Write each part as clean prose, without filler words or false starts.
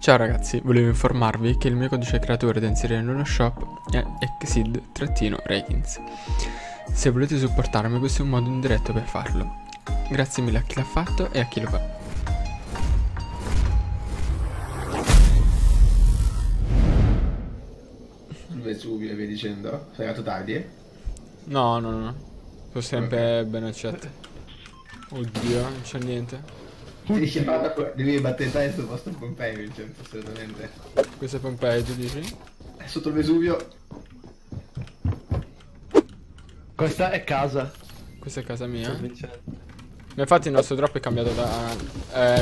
Ciao ragazzi, volevo informarvi che il mio codice creatore da inserire nello shop è exid-ratings. Se volete supportarmi, questo è un modo indiretto per farlo. Grazie mille a chi l'ha fatto e a chi lo fa. Il Vesuvio e via dicendo? Sei arrivato tardi? No. Sono sempre ben accetto. Oddio, non c'è niente. Devi battezzare sul vostro Pompei, Vincenzo, assolutamente. Questo è Pompei, tu dici? È sotto il Vesuvio. Questa è casa. Questa è casa mia. Sto vincendo. Ma infatti il nostro drop è cambiato da... Ci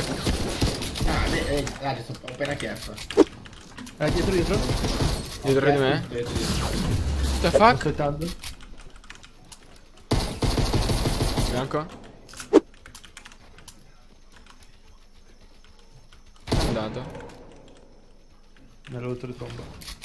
sto appena chiesto. Dietro. dietro di me. What the Sto fuck? aspettando. Bianco? Andato. Mi ha rotto le tombe.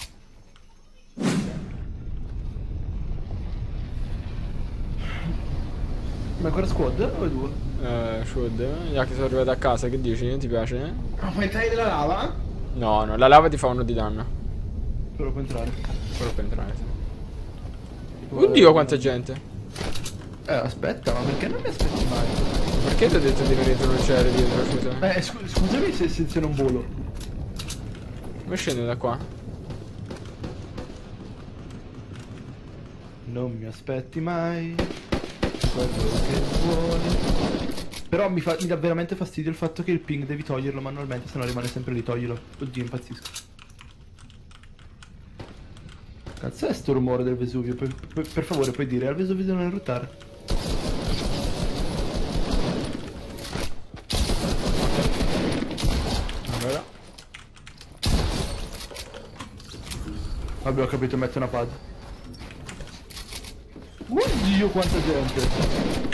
Ma ancora squad o è due? Should. Ya che sono arrivato a casa, che dici? Ti piace? Ma puoi entrare nella lava? No, la lava ti fa 1 di danno. Però può entrare. Quello per entrare, sì. Oddio, quanta gente. Aspetta, ma perché non mi aspetti mai? Perché ti ho detto di venire non c'era dietro, scusa? Scusami se non volo. Come scende da qua? Non mi aspetti mai. Quello che vuoi. Però mi dà veramente fastidio il fatto che il ping devi toglierlo manualmente, se no rimane sempre lì, toglilo. Oddio, impazzisco. Cazzo è sto rumore del Vesuvio? Per favore puoi dire al Vesuvio di non eruttare. Allora. Vabbè, ho capito, metto una pad. Oddio, quanta gente!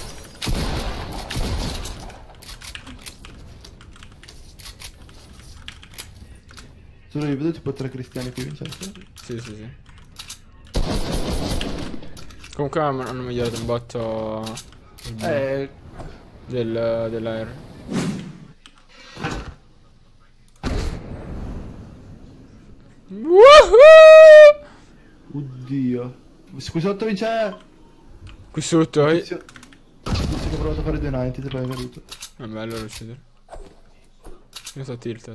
Solo io vedo tipo 3 cristiani qui, Vincenzo. Sì. Comunque hanno migliorato un botto dell'aereo. Woohoo! Oddio. Qui sotto Vincenzo! Qui sotto, Tizio che ho provato a fare 290 e poi è caduto. Vabbè, allora uccidere. Io sto tilted.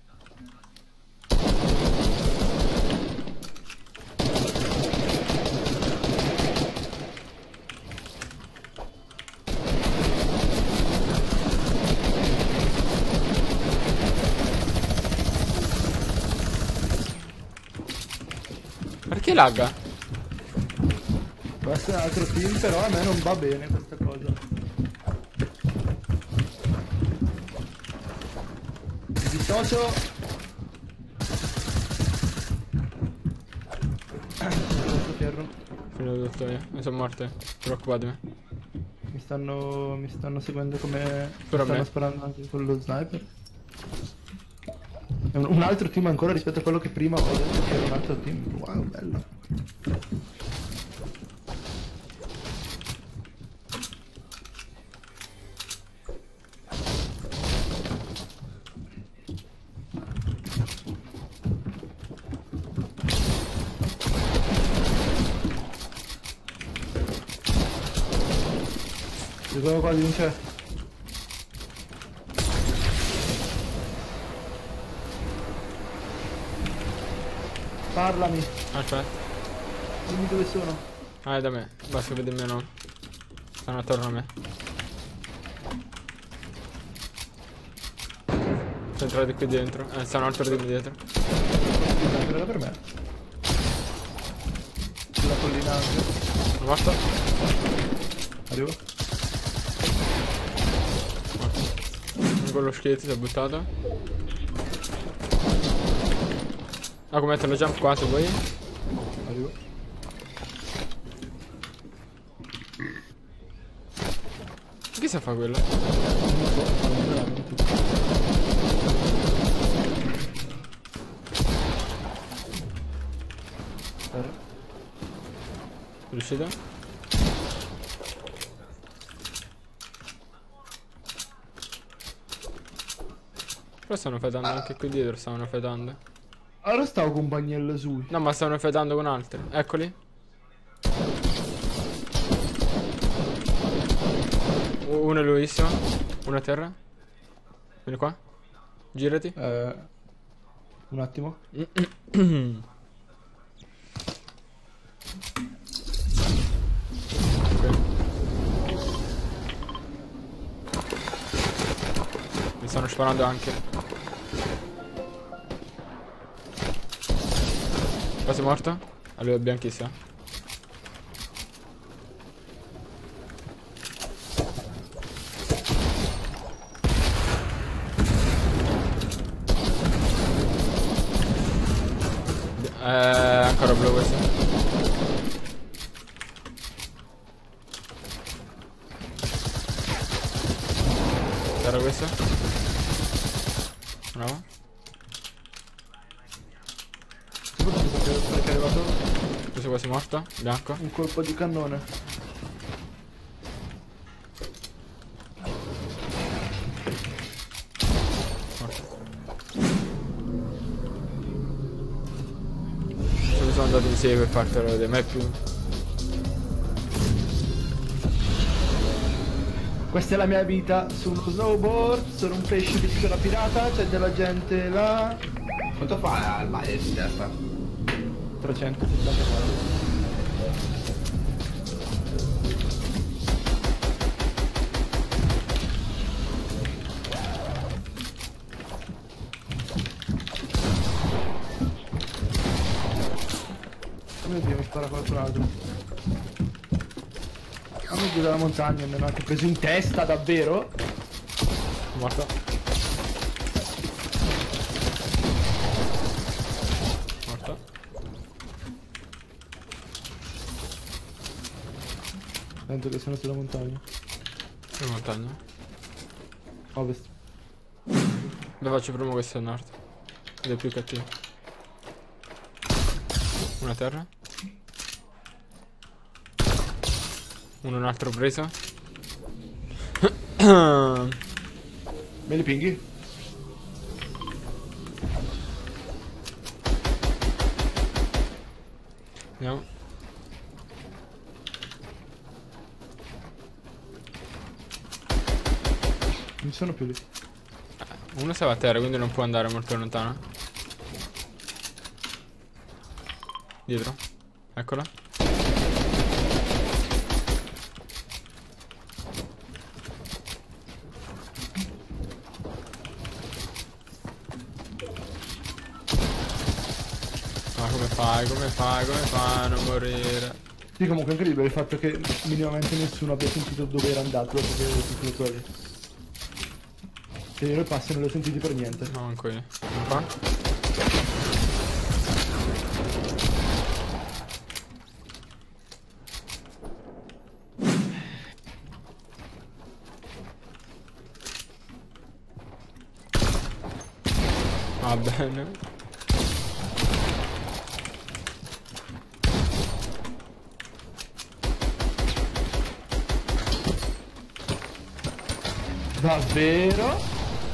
Perché lagga? Può essere un altro team, però a me non va bene questa cosa. Mi dissocio. Questo fierro. Finito tutto io. Mi sono morte. Preoccupatemi. Mi stanno seguendo come... Però stanno me. sparando anche con lo sniper. È un altro team ancora rispetto a quello che prima ho detto che era un altro team. Wow, bello. Ci sono quasi non c'è. Parlami, Aspetta. dimmi dove sono. Ah, è da me. Basta vedere il mio nome. Stanno attorno a me. Sono entrati qui dentro. Stanno altro di me dietro. Era per me. Sulla collina anche. Sono morto? Arrivo. Con lo scheletro si è buttato. Ah, come mettere lo jump qua se vuoi. Arrivo. Che sa fa quello? Riuscito? Però stanno fedando anche qui dietro, stavano fedando. Allora stavo con Bagnello su. No, ma stavano fedando con altri. Eccoli. Uno è lunghissimo. Uno a terra. Vieni qua. Girati. Un attimo. Mi stanno sparando anche. Quasi morto? Allora è bianchissimo. Ancora blu questo. C'era questo. Bravo. Perché è arrivato Questo è quasi morto. Bianco. un colpo di cannone. Morto. Sono andato insieme per fartelo vedere, ma è più. Questa è la mia vita su uno snowboard, sono un pesce vestito da pirata, c'è della gente là. Quanto fa il Miles in testa? 374. Oh mio Dio, mi spara qualcun altro. Oh mio Dio, dalla montagna mi hanno anche preso in testa, davvero? Morto. Morto. Sento che sono sulla montagna. Che montagna? Ovest. Dove faccio prima questo a nord. Ed è più cattivo. Una terra. Un altro preso. Me li pinghi? Andiamo. Non sono più lì. Uno stava a terra, quindi non può andare molto lontano. Dietro. Eccola. Ma come fai? Come fai? Come fai a non morire? Sì, comunque è incredibile il fatto che minimamente nessuno abbia sentito dove era andato dopo che avevo sentito quelli. Cioè io i passi non li ho sentiti per niente. No, anche io. Non fa? Va bene. Davvero?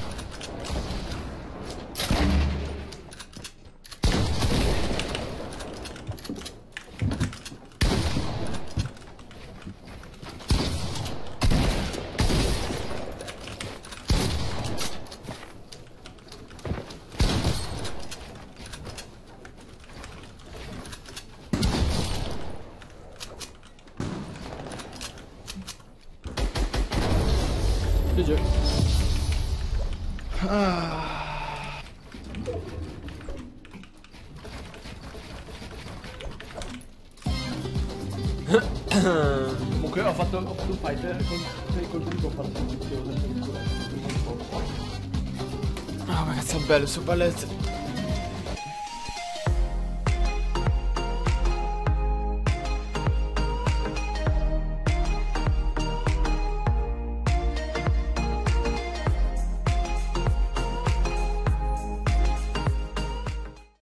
GG. Ah. Comunque ho fatto un fight con 6 colpi di bomba alla posizione. Ah, ma cazzo è bello su palette.